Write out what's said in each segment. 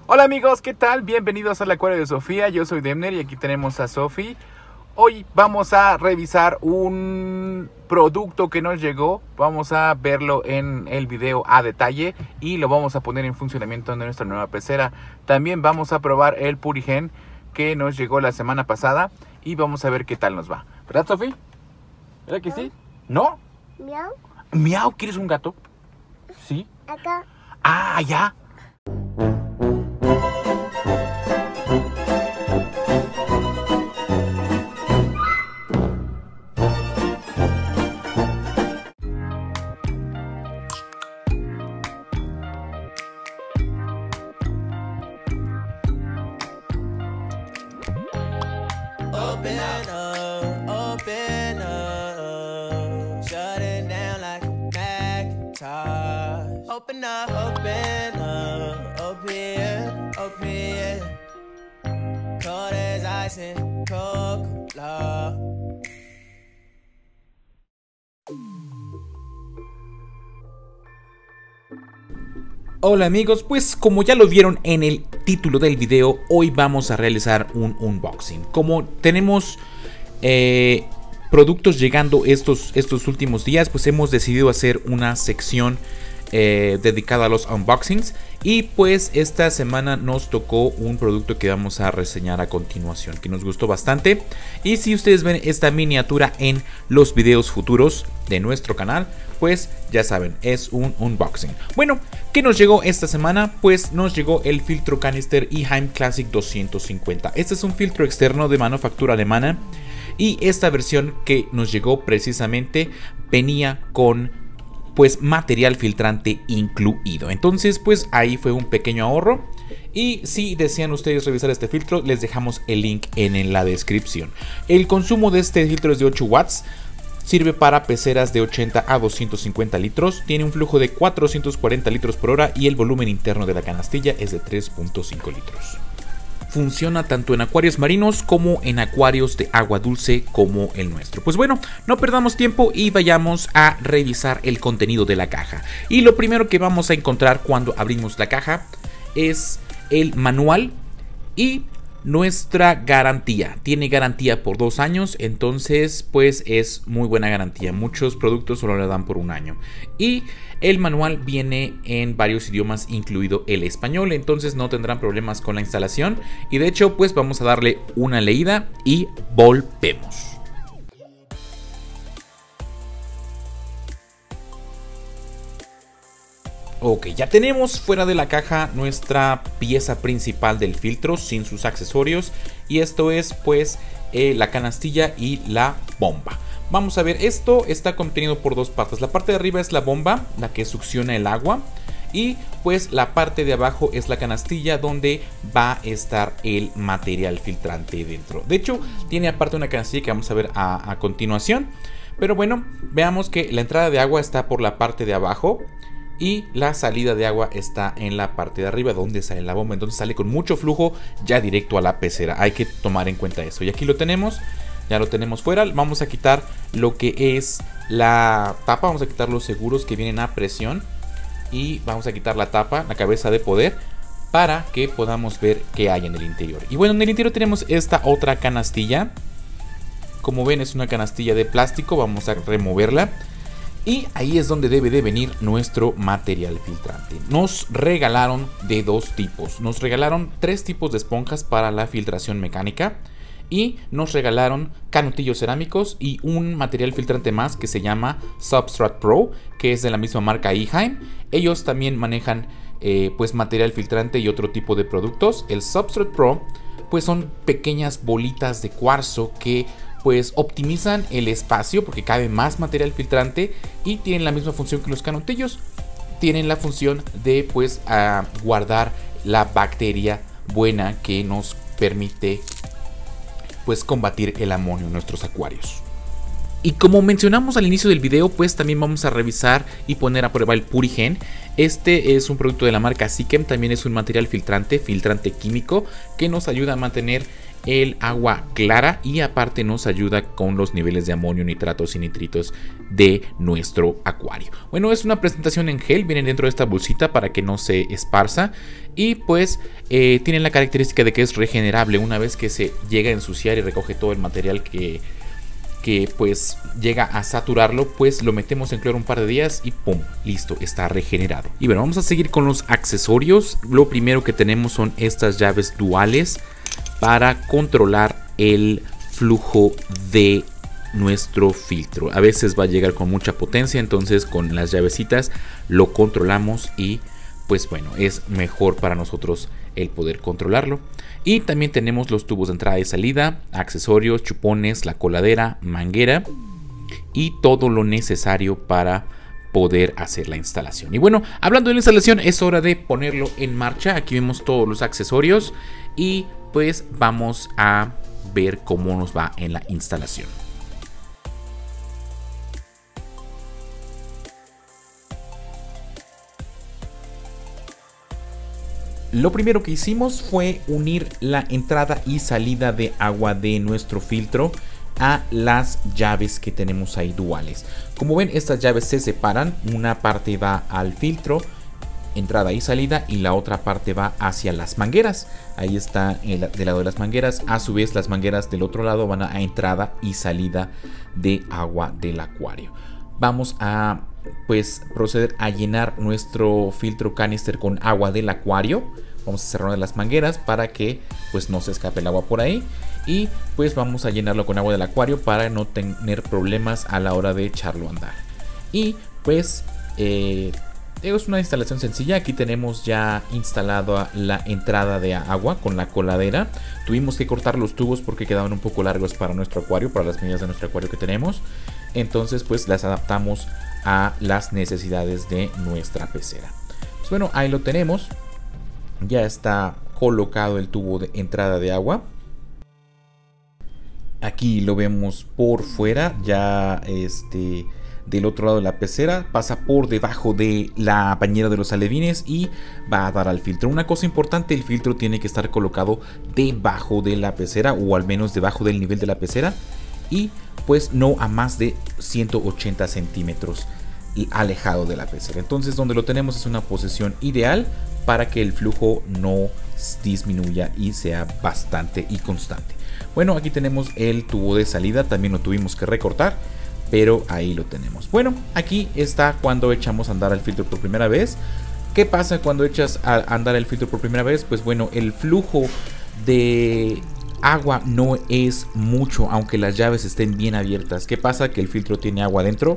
Hola amigos, ¿qué tal? Bienvenidos al acuario de Sofía. Yo soy Demner y aquí tenemos a Sofi. Hoy vamos a revisar un producto que nos llegó. Vamos a verlo en el video a detalle y lo vamos a poner en funcionamiento en nuestra nueva pecera. También vamos a probar el Purigen que nos llegó la semana pasada y vamos a ver qué tal nos va. ¿Verdad, Sofi? ¿Verdad que sí? ¿No? Miau. Miau, ¿quieres un gato? Sí. Acá. Ah, ya. Open up, shut it down like a Macintosh. Open up, open here. Cold as ice and Coca-Cola. Hola amigos, pues como ya lo vieron en el título del video, hoy vamos a realizar un unboxing. Como tenemos productos llegando estos últimos días, pues hemos decidido hacer una sección dedicada a los unboxings. Y pues esta semana nos tocó un producto que vamos a reseñar a continuación, que nos gustó bastante. Y si ustedes ven esta miniatura en los videos futuros de nuestro canal, pues ya saben, es un unboxing. Bueno, ¿qué nos llegó esta semana? Pues nos llegó el filtro canister Eheim Classic 250. Este es un filtro externo de manufactura alemana. Y esta versión que nos llegó precisamente venía con pues material filtrante incluido. Entonces pues ahí fue un pequeño ahorro. Y si desean ustedes revisar este filtro, les dejamos el link en la descripción. El consumo de este filtro es de 8 watts. Sirve para peceras de 80 a 250 litros. Tiene un flujo de 440 litros por hora y el volumen interno de la canastilla es de 3.5 litros. Funciona tanto en acuarios marinos como en acuarios de agua dulce como el nuestro. Pues bueno, no perdamos tiempo y vayamos a revisar el contenido de la caja. Y lo primero que vamos a encontrar cuando abrimos la caja es el manual y nuestra garantía. Tiene garantía por 2 años, entonces pues es muy buena garantía. Muchos productos solo le dan por 1 año. Y el manual viene en varios idiomas, incluido el español, entonces no tendrán problemas con la instalación. Y de hecho pues vamos a darle una leída y volvemos. Ok, ya tenemos fuera de la caja nuestra pieza principal del filtro sin sus accesorios. Y esto es pues la canastilla y la bomba. Vamos a ver, esto está contenido por 2 partes. La parte de arriba es la bomba, la que succiona el agua. Y pues la parte de abajo es la canastilla donde va a estar el material filtrante dentro. De hecho, tiene aparte una canastilla que vamos a ver a continuación. Pero bueno, veamos que la entrada de agua está por la parte de abajo. Y la salida de agua está en la parte de arriba donde sale la bomba. Entonces sale con mucho flujo ya directo a la pecera. Hay que tomar en cuenta eso. Y aquí lo tenemos. Ya lo tenemos fuera. Vamos a quitar lo que es la tapa. Vamos a quitar los seguros que vienen a presión. Y vamos a quitar la tapa, la cabeza de poder, para que podamos ver qué hay en el interior. Y bueno, en el interior tenemos esta otra canastilla. Como ven, es una canastilla de plástico. Vamos a removerla. Y ahí es donde debe de venir nuestro material filtrante. Nos regalaron de 2 tipos. Nos regalaron 3 tipos de esponjas para la filtración mecánica. Y nos regalaron canutillos cerámicos y un material filtrante más que se llama Substrate Pro, que es de la misma marca Eheim. Ellos también manejan pues material filtrante y otro tipo de productos. El Substrate Pro pues son pequeñas bolitas de cuarzo que pues optimizan el espacio porque cabe más material filtrante y tienen la misma función que los canutillos. Tienen la función de pues guardar la bacteria buena que nos permite pues combatir el amonio en nuestros acuarios. Y como mencionamos al inicio del video, pues también vamos a revisar y poner a prueba el Purigen. Este es un producto de la marca Sikem, también es un material filtrante químico que nos ayuda a mantener el agua clara y aparte nos ayuda con los niveles de amonio, nitratos y nitritos de nuestro acuario. Bueno, es una presentación en gel, viene dentro de esta bolsita para que no se esparza y pues tiene la característica de que es regenerable. Una vez que se llega a ensuciar y recoge todo el material que pues llega a saturarlo, pues lo metemos en cloro un par de días y pum, listo, está regenerado. Y bueno, vamos a seguir con los accesorios. Lo primero que tenemos son estas llaves duales para controlar el flujo de nuestro filtro. A veces va a llegar con mucha potencia, entonces con las llavecitas lo controlamos y pues bueno, es mejor para nosotros el poder controlarlo. Y también tenemos los tubos de entrada y salida, accesorios, chupones, la coladera, manguera y todo lo necesario para poder hacer la instalación. Y bueno, hablando de la instalación, es hora de ponerlo en marcha. Aquí vemos todos los accesorios y pues vamos a ver cómo nos va en la instalación. Lo primero que hicimos fue unir la entrada y salida de agua de nuestro filtro a las llaves que tenemos ahí duales. Como ven, estas llaves se separan. Una parte va al filtro, entrada y salida, y la otra parte va hacia las mangueras. Ahí está del lado de las mangueras. A su vez, las mangueras del otro lado van a entrada y salida de agua del acuario. Vamos a pues proceder a llenar nuestro filtro canister con agua del acuario. Vamos a cerrar las mangueras para que pues no se escape el agua por ahí. Y pues vamos a llenarlo con agua del acuario para no tener problemas a la hora de echarlo a andar. Y pues es una instalación sencilla. Aquí tenemos ya instalado la entrada de agua con la coladera. Tuvimos que cortar los tubos porque quedaban un poco largos para nuestro acuario, para las medidas de nuestro acuario que tenemos. Entonces pues las adaptamos a las necesidades de nuestra pecera. Pues bueno, ahí lo tenemos. Ya está colocado el tubo de entrada de agua. Aquí lo vemos por fuera. Ya del otro lado de la pecera pasa por debajo de la bañera de los alevines y va a dar al filtro. Una cosa importante, el filtro tiene que estar colocado debajo de la pecera, o al menos debajo del nivel de la pecera, y pues no a más de 180 centímetros alejado de la pecera. Entonces donde lo tenemos es una posición ideal para que el flujo no disminuya y sea bastante y constante. Bueno, aquí tenemos el tubo de salida, también lo tuvimos que recortar, pero ahí lo tenemos. Bueno, aquí está cuando echamos a andar el filtro por primera vez. ¿Qué pasa cuando echas a andar el filtro por primera vez? Pues bueno, el flujo de agua no es mucho, aunque las llaves estén bien abiertas. ¿Qué pasa? Que el filtro tiene agua adentro,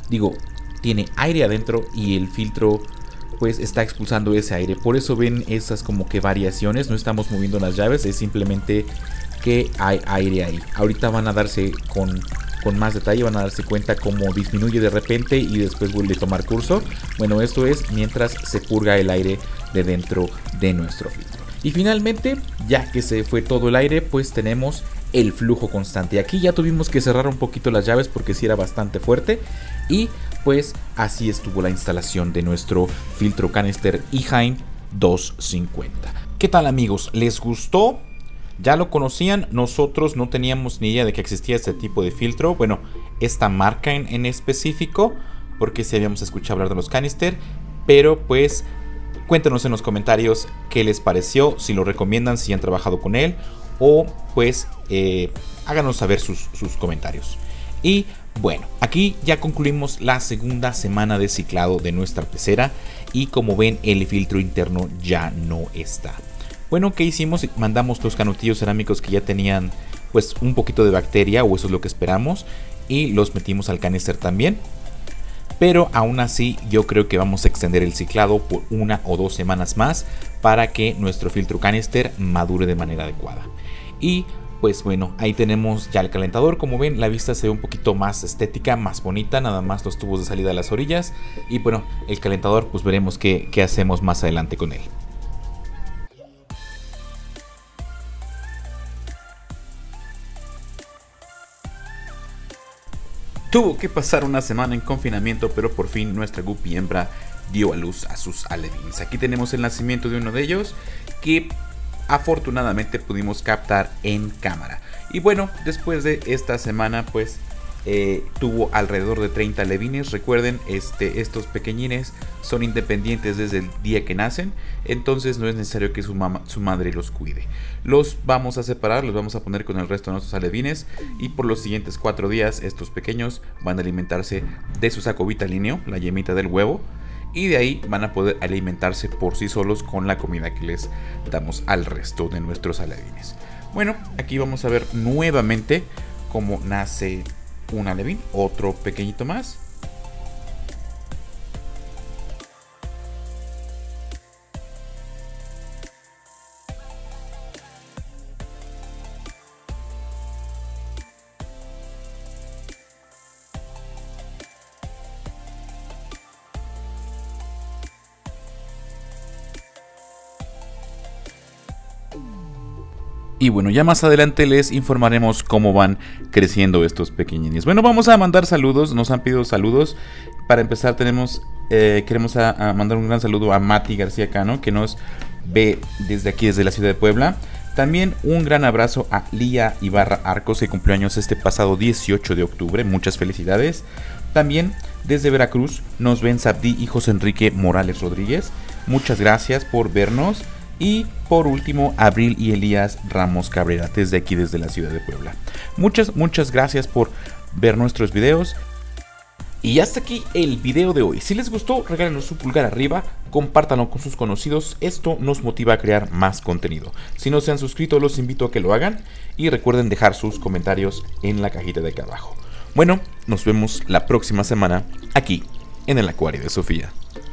tiene aire adentro, y el filtro pues está expulsando ese aire. Por eso ven esas como que variaciones. No estamos moviendo las llaves, es simplemente que hay aire ahí. Ahorita van a darse con más detalle, van a darse cuenta cómo disminuye de repente y después vuelve a tomar curso. Bueno, esto es mientras se purga el aire de dentro de nuestro filtro. Y finalmente, ya que se fue todo el aire, pues tenemos el flujo constante. Aquí ya tuvimos que cerrar un poquito las llaves porque sí era bastante fuerte. Y pues así estuvo la instalación de nuestro filtro canister Eheim 250. ¿Qué tal, amigos? ¿Les gustó? ¿Ya lo conocían? Nosotros no teníamos ni idea de que existía este tipo de filtro. Bueno, esta marca en específico, porque sí habíamos escuchado hablar de los canister. Pero pues cuéntenos en los comentarios qué les pareció, si lo recomiendan, si han trabajado con él, o pues háganos saber sus comentarios. Y bueno, aquí ya concluimos la segunda semana de ciclado de nuestra pecera, y como ven, el filtro interno ya no está. Bueno, ¿qué hicimos? Mandamos los canutillos cerámicos que ya tenían pues un poquito de bacteria, o eso es lo que esperamos, y los metimos al canister también. Pero aún así yo creo que vamos a extender el ciclado por 1 o 2 semanas más para que nuestro filtro canister madure de manera adecuada. Y pues bueno, ahí tenemos ya el calentador. Como ven, la vista se ve un poquito más estética, más bonita, nada más los tubos de salida a las orillas. Y bueno, el calentador pues veremos qué hacemos más adelante con él. Tuvo que pasar una semana en confinamiento, pero por fin nuestra guppy hembra dio a luz a sus alevines. Aquí tenemos el nacimiento de uno de ellos, que afortunadamente pudimos captar en cámara. Y bueno, después de esta semana pues tuvo alrededor de 30 alevines. Recuerden, estos pequeñines son independientes desde el día que nacen, entonces no es necesario que su madre los cuide. Los vamos a separar, los vamos a poner con el resto de nuestros alevines, y por los siguientes 4 días estos pequeños van a alimentarse de su saco vitalíneo, la yemita del huevo, y de ahí van a poder alimentarse por sí solos con la comida que les damos al resto de nuestros alevines. Bueno, aquí vamos a ver nuevamente cómo nace un alevín, otro pequeñito más. Y bueno, ya más adelante les informaremos cómo van creciendo estos pequeñines. Bueno, vamos a mandar saludos, nos han pedido saludos. Para empezar queremos mandar un gran saludo a Mati García Cano, que nos ve desde aquí, desde la ciudad de Puebla. También un gran abrazo a Lía Ibarra Arcos, que cumplió años este pasado 18 de octubre. Muchas felicidades. También desde Veracruz nos ven Sabdi y José Enrique Morales Rodríguez. Muchas gracias por vernos. Y por último, Abril y Elías Ramos Cabrera, desde aquí, desde la ciudad de Puebla. Muchas gracias por ver nuestros videos. Y hasta aquí el video de hoy. Si les gustó, regálenos su pulgar arriba, compártanlo con sus conocidos. Esto nos motiva a crear más contenido. Si no se han suscrito, los invito a que lo hagan. Y recuerden dejar sus comentarios en la cajita de acá abajo. Bueno, nos vemos la próxima semana aquí en el Acuario de Sofía.